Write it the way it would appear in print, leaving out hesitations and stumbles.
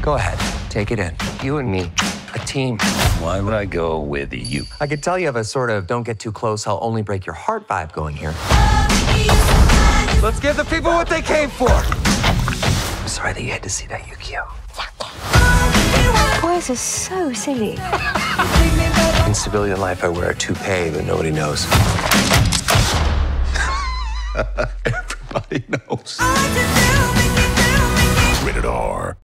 Go ahead, take it in. You and me, a team. Why would I go with you? I could tell you have a sort of don't get too close, I'll only break your heart vibe going here. Let's give the people what they came for. I'm sorry that you had to see that, Yukio. Boys are so silly. In civilian life, I wear a toupee that nobody knows. Everybody knows. Rated R.